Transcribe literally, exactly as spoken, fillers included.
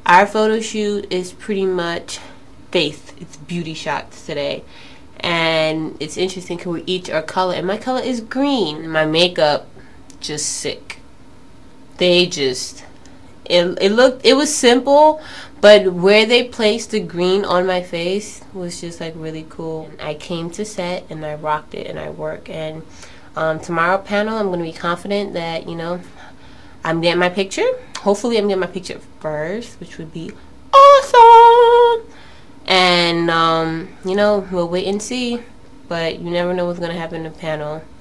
our photo shoot is pretty much face. It's beauty shots today. And it's interesting because we each are color. And my color is green. My makeup, just sick. They just... It, it looked... It was simple. But where they placed the green on my face was just like really cool. I came to set and I rocked it and I work. And um, tomorrow panel, I'm going to be confident that, you know, I'm getting my picture. Hopefully I'm getting my picture first, which would be awesome. And, um, you know, we'll wait and see. But you never know what's going to happen in the panel.